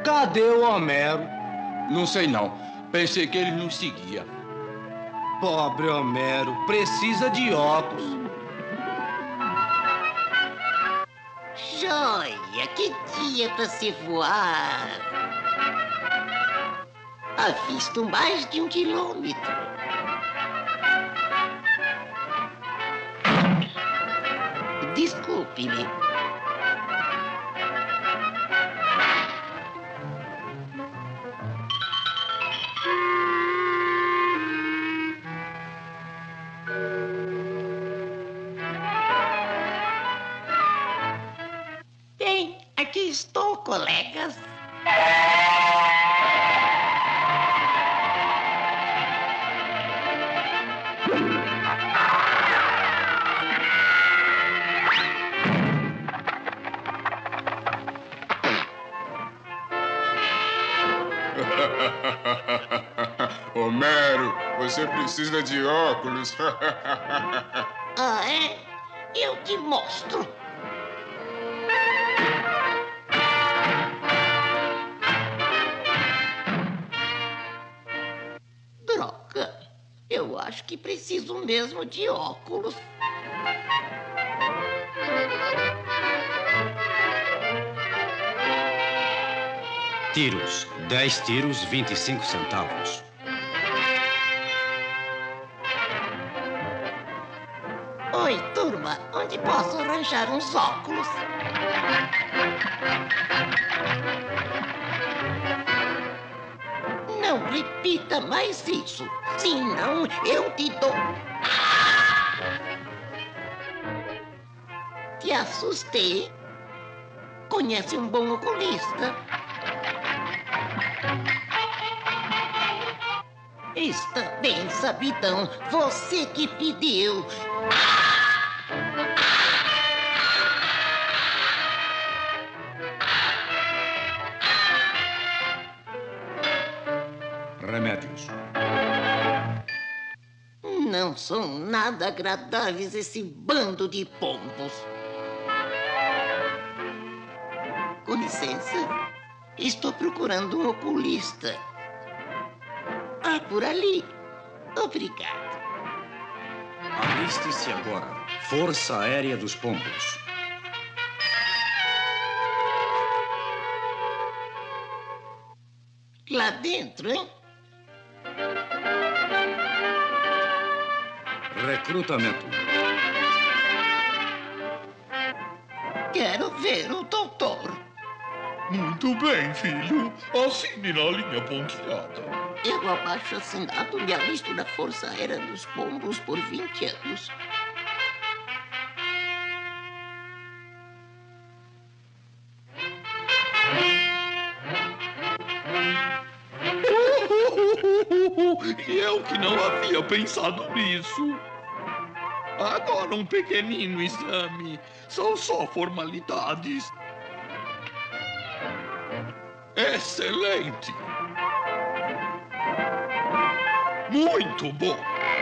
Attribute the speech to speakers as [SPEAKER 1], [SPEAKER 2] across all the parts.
[SPEAKER 1] Cadê o Homero?
[SPEAKER 2] Não sei não. Pensei que ele nos seguia.
[SPEAKER 1] Pobre Homero, precisa de óculos.
[SPEAKER 3] Joia, que dia para se voar! Avisto mais de 1 quilômetro. Desculpe-me. Bem, aqui estou, colegas.
[SPEAKER 4] Homero, você precisa de óculos.
[SPEAKER 3] Ah, é? Eu te mostro. Droga, eu acho que preciso mesmo de óculos.
[SPEAKER 5] Tiros. 10 tiros, 25 centavos.
[SPEAKER 3] Oi, turma, onde posso arranjar uns óculos? Não repita mais isso, senão eu te dou. Te assustei. Conhece um bom oculista? Está bem, sabidão. Você que pediu.
[SPEAKER 5] Remédios.
[SPEAKER 3] Não são nada agradáveis esse bando de pombos. Com licença, estou procurando um oculista. Ah, por ali. Obrigado.
[SPEAKER 5] Aliste-se agora. Força Aérea dos Pombos.
[SPEAKER 3] Lá dentro, hein?
[SPEAKER 5] Recrutamento.
[SPEAKER 3] Quero ver o doutor.
[SPEAKER 6] Muito bem, filho. Assine na linha pontilhada.
[SPEAKER 3] Eu abaixo assinado me alisto na Força Aérea dos Pombos por 20 anos.
[SPEAKER 6] E eu que não havia pensado nisso. Agora um pequenino exame. São só formalidades. Excelente! Muito bom!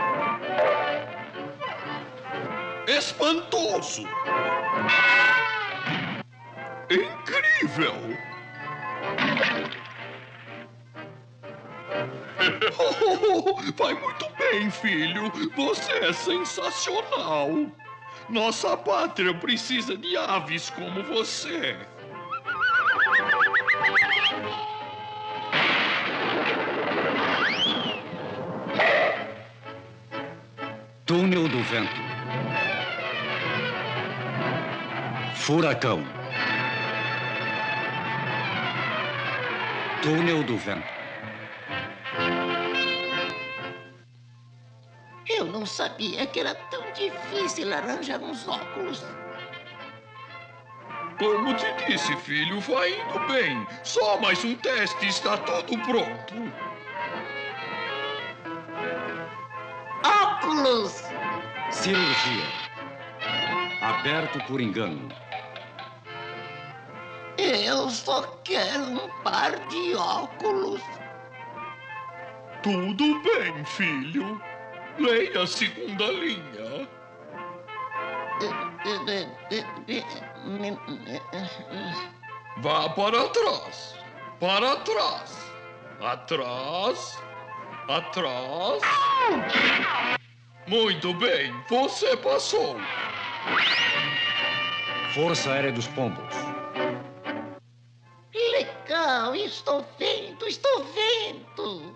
[SPEAKER 6] Espantoso! Incrível! Vai muito bem, filho. Você é sensacional. Nossa pátria precisa de aves como você.
[SPEAKER 5] Túnel do Vento. Furacão. Túnel do Vento.
[SPEAKER 3] Eu não sabia que era tão difícil arranjar uns óculos.
[SPEAKER 6] Como te disse, filho, vai indo bem. Só mais um teste e está tudo pronto.
[SPEAKER 3] Óculos!
[SPEAKER 5] Cirurgia. Aberto por engano.
[SPEAKER 3] Eu só quero um par de óculos.
[SPEAKER 6] Tudo bem, filho. Leia a segunda linha. Vá para trás. para trás. Atrás. Atrás. Muito bem, você passou.
[SPEAKER 5] Força Aérea dos Pombos.
[SPEAKER 3] Legal, estou vendo, estou vendo.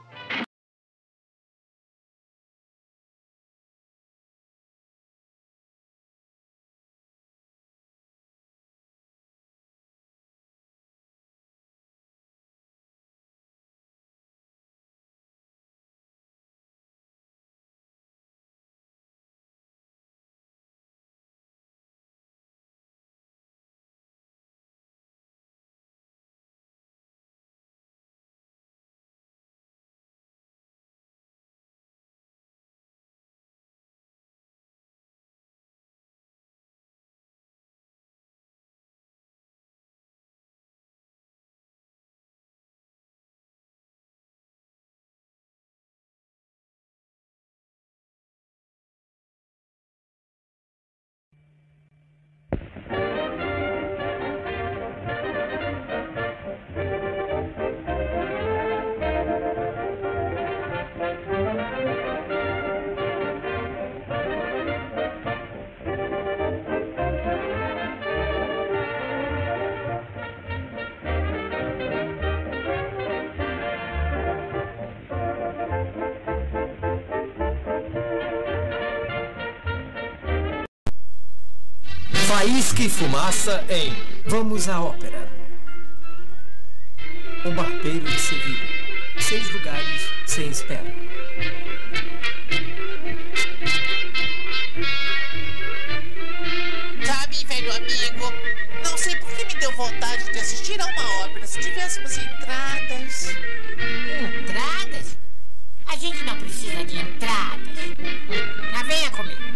[SPEAKER 7] Faísca e fumaça em Vamos à Ópera. O Barbeiro de Sevilha. 6 lugares sem espera.
[SPEAKER 8] Sabe, velho amigo, não sei por que me deu vontade de assistir a uma ópera se tivéssemos entradas.
[SPEAKER 3] Entradas? A gente não precisa de entradas. Ah, venha comigo.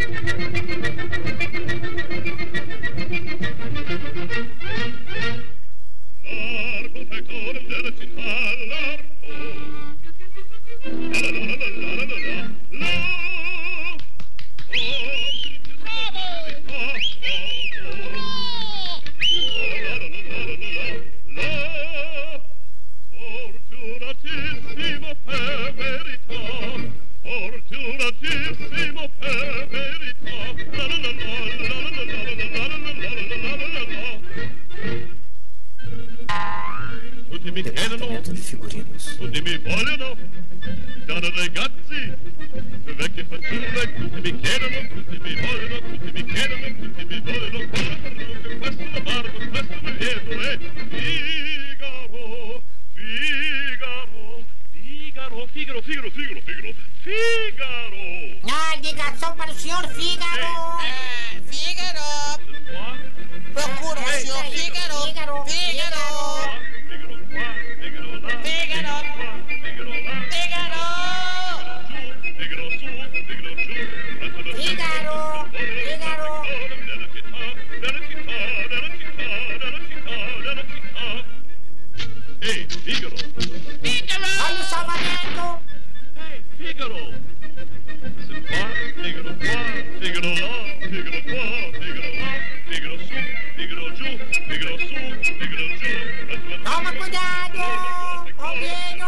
[SPEAKER 7] Departamento de figurinos.
[SPEAKER 9] Tutti mi vogliono, cari ragazzi, vecchie fanciulle, tutti mi chiedono, tutti mi vogliono, tutti mi chiedono, tutti mi vogliono, questo barco, questo mi lieto è Figaro, Figaro, Figaro, Figaro, Figaro, Figaro, Figaro.
[SPEAKER 3] Ah, ligação para o senhor Fígaro.
[SPEAKER 8] Fígaro! Procura o senhor Fígaro! Fígaro! Fígaro!
[SPEAKER 9] Ei, Fígaro!
[SPEAKER 3] Fígaro! Olha o salvamento!
[SPEAKER 9] Ei, Fígaro! Se qua, Fígaro qua, Fígaro lá, Fígaro qua, Fígaro lá, Fígaro su, Fígaro giù, Fígaro su, Fígaro giù.
[SPEAKER 3] Toma cuidado! Ombrinho!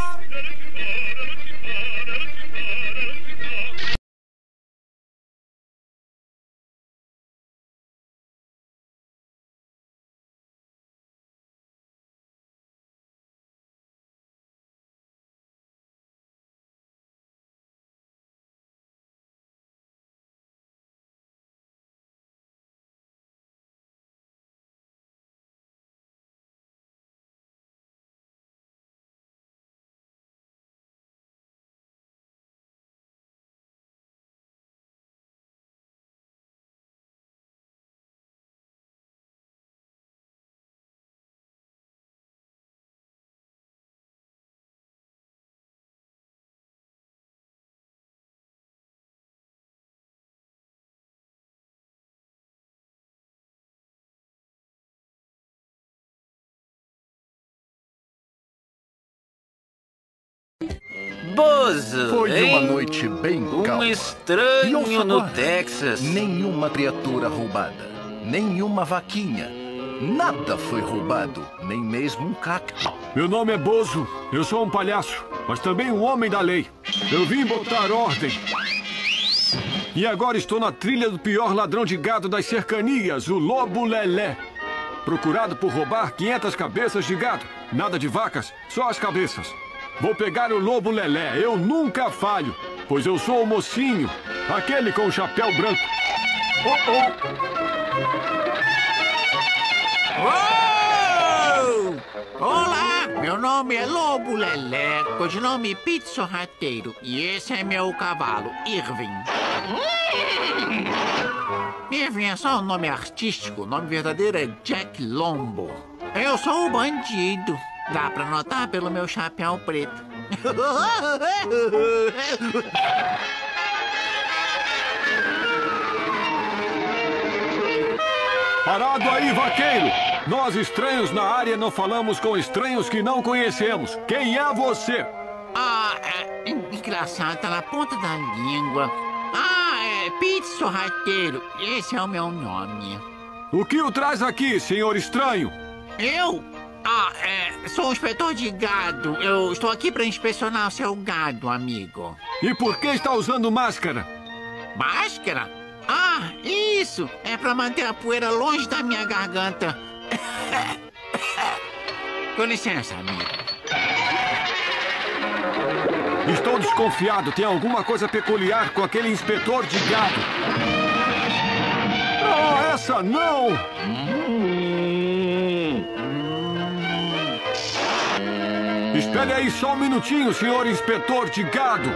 [SPEAKER 10] Bozo,
[SPEAKER 11] Foi uma noite bem calma.
[SPEAKER 10] estranho no Texas.
[SPEAKER 11] Nenhuma criatura roubada, nenhuma vaquinha. Nada foi roubado, nem mesmo um cacto.
[SPEAKER 12] Meu nome é Bozo. Eu sou um palhaço, mas também um homem da lei. Eu vim botar ordem. E agora estou na trilha do pior ladrão de gado das cercanias, o Lobo Lelé. Procurado por roubar 500 cabeças de gado. Nada de vacas, só as cabeças. Vou pegar o Lobo Lelé, eu nunca falho, pois eu sou o mocinho, aquele com o chapéu branco.
[SPEAKER 13] Olá, meu nome é Lobo Lelé, codinome Pete Sorrateiro, e esse é meu cavalo, Irving. Irving é só um nome artístico, o nome verdadeiro é Jack Lombo. Eu sou o bandido. Dá pra notar pelo meu chapéu preto.
[SPEAKER 12] Parado aí, vaqueiro! Nós, estranhos na área, não falamos com estranhos que não conhecemos. Quem é você?
[SPEAKER 13] Engraçado, tá na ponta da língua. É Pete Sorrateiro. Esse é o meu nome.
[SPEAKER 12] O que o traz aqui, senhor estranho?
[SPEAKER 13] Eu? Sou um inspetor de gado. Eu estou aqui para inspecionar o seu gado, amigo.
[SPEAKER 12] E por que está usando máscara?
[SPEAKER 13] Máscara? Isso! É para manter a poeira longe da minha garganta. Com licença, amigo.
[SPEAKER 12] Estou desconfiado. Tem alguma coisa peculiar com aquele inspetor de gado. Oh, essa não! Espere aí só um minutinho, senhor inspetor de gado.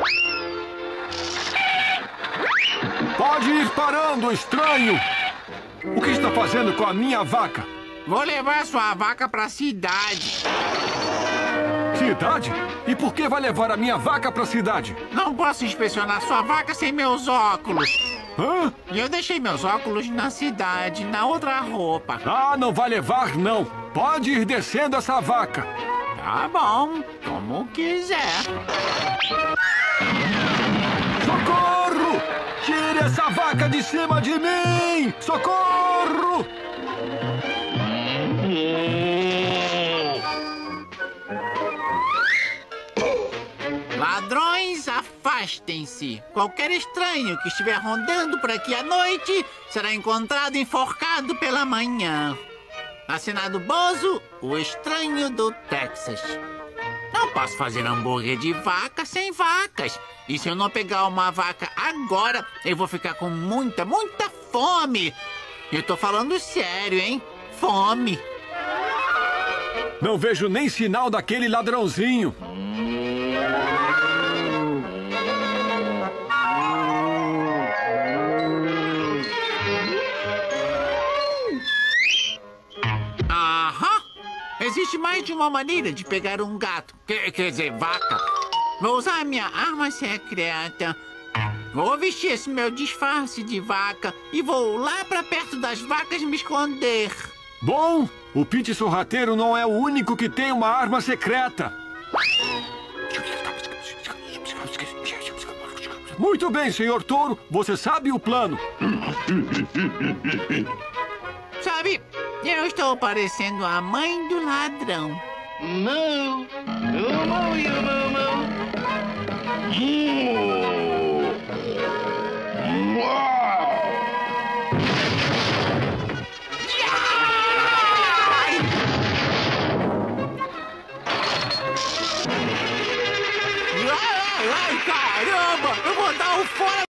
[SPEAKER 12] Pode ir parando, estranho. O que está fazendo com a minha vaca?
[SPEAKER 13] Vou levar sua vaca para a cidade.
[SPEAKER 12] Cidade? E por que vai levar a minha vaca para a cidade?
[SPEAKER 13] Não posso inspecionar sua vaca sem meus óculos.
[SPEAKER 12] Hã?
[SPEAKER 13] E eu deixei meus óculos na cidade, na outra roupa.
[SPEAKER 12] Ah, não vai levar, não. Pode ir descendo essa vaca.
[SPEAKER 13] Tá bom, como quiser.
[SPEAKER 12] Socorro! Tire essa vaca de cima de mim! Socorro!
[SPEAKER 13] Ladrões, afastem-se. Qualquer estranho que estiver rondando por aqui à noite será encontrado enforcado pela manhã. Assinado Bozo, o estranho do Texas. Não posso fazer hambúrguer de vaca sem vacas. E se eu não pegar uma vaca agora, eu vou ficar com muita fome. Eu tô falando sério, hein? Fome.
[SPEAKER 12] Não vejo nem sinal daquele ladrãozinho.
[SPEAKER 13] Existe mais de uma maneira de pegar um gato. Quer dizer, vaca. Vou usar a minha arma secreta. Vou vestir esse meu disfarce de vaca e vou lá pra perto das vacas me esconder.
[SPEAKER 12] Bom, o Pete Sorrateiro não é o único que tem uma arma secreta. Muito bem, senhor Touro. Você sabe o plano.
[SPEAKER 13] Sabe, eu estou parecendo a mãe do ladrão.
[SPEAKER 9] Não.
[SPEAKER 13] Ai, caramba! Eu vou dar um fora